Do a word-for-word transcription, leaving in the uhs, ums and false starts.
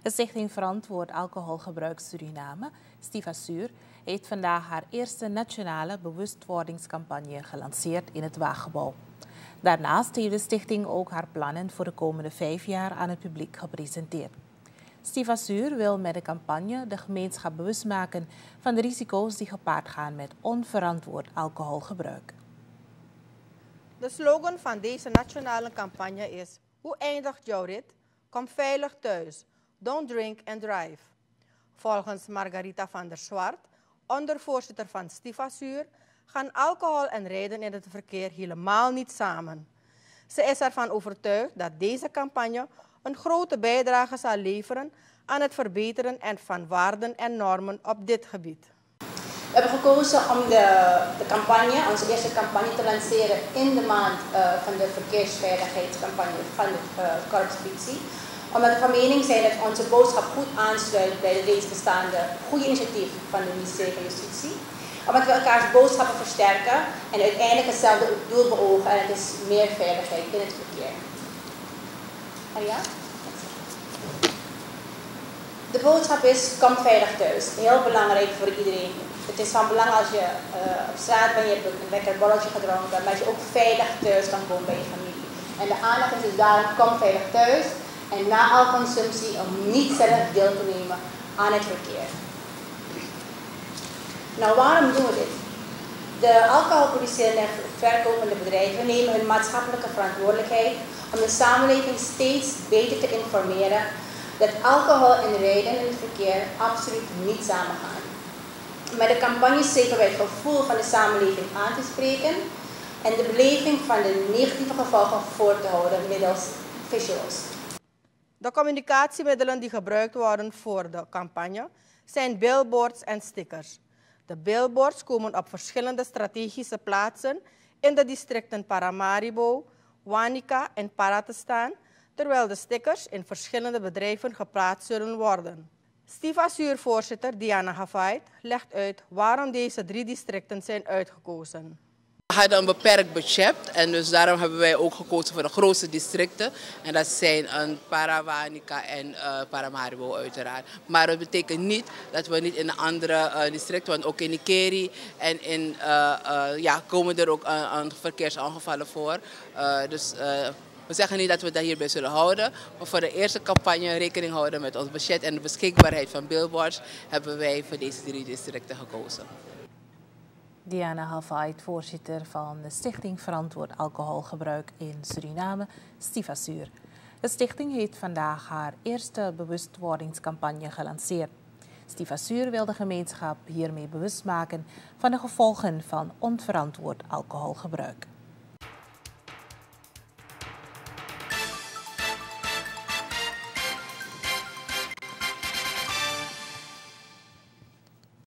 De Stichting Verantwoord Alcoholgebruik Suriname, Stivasuur, heeft vandaag haar eerste nationale bewustwordingscampagne gelanceerd in het Waaggebouw. Daarnaast heeft de stichting ook haar plannen voor de komende vijf jaar aan het publiek gepresenteerd. Stivasuur wil met de campagne de gemeenschap bewust maken van de risico's die gepaard gaan met onverantwoord alcoholgebruik. De slogan van deze nationale campagne is: hoe eindigt jouw rit? Kom veilig thuis. Don't drink and drive. Volgens Margarita van der Zwart, ondervoorzitter van Stivasuur, gaan alcohol en rijden in het verkeer helemaal niet samen. Ze is ervan overtuigd dat deze campagne een grote bijdrage zal leveren aan het verbeteren van waarden en normen op dit gebied. We hebben gekozen om de, de campagne, onze eerste campagne, te lanceren in de maand uh, van de verkeersveiligheidscampagne van de uh, Korps Politie. Omdat we van mening zijn dat onze boodschap goed aansluit bij de reeds bestaande goede initiatief van de ministerie van Justitie. Omdat we elkaars boodschappen versterken en uiteindelijk hetzelfde doel beogen, en het is meer veiligheid in het verkeer. Maria? De boodschap is: kom veilig thuis. Heel belangrijk voor iedereen. Het is van belang als je uh, op straat bent, je hebt een lekker borreltje gedronken, maar dat je ook veilig thuis kan komen bij je familie. En de aandacht is dus daarom: kom veilig thuis. En na al consumptie om niet zelf deel te nemen aan het verkeer. Nou, waarom doen we dit? De alcoholproducerende en verkopende bedrijven nemen hun maatschappelijke verantwoordelijkheid om de samenleving steeds beter te informeren dat alcohol en rijden in het verkeer absoluut niet samengaan. Met de campagne streven wij het gevoel van de samenleving aan te spreken en de beleving van de negatieve gevolgen voor te houden middels visuals. De communicatiemiddelen die gebruikt worden voor de campagne zijn billboards en stickers. De billboards komen op verschillende strategische plaatsen in de districten Paramaribo, Wanica en Para te staan, terwijl de stickers in verschillende bedrijven geplaatst zullen worden. Stivasuur-voorzitter Diana Havait legt uit waarom deze drie districten zijn uitgekozen. We hadden een beperkt budget en dus daarom hebben wij ook gekozen voor de grootste districten. En dat zijn een Para, Wanica en uh, Paramaribo uiteraard. Maar dat betekent niet dat we niet in de andere uh, districten, want ook in Nikeri en in uh, uh, ja, komen er ook uh, verkeersongevallen voor. Uh, dus uh, we zeggen niet dat we dat hierbij zullen houden, maar voor de eerste campagne rekening houden met ons budget en de beschikbaarheid van billboards hebben wij voor deze drie districten gekozen. Diana Havait, voorzitter van de Stichting Verantwoord Alcoholgebruik in Suriname, Stivasuur. De stichting heeft vandaag haar eerste bewustwordingscampagne gelanceerd. Stivasuur wil de gemeenschap hiermee bewust maken van de gevolgen van onverantwoord alcoholgebruik.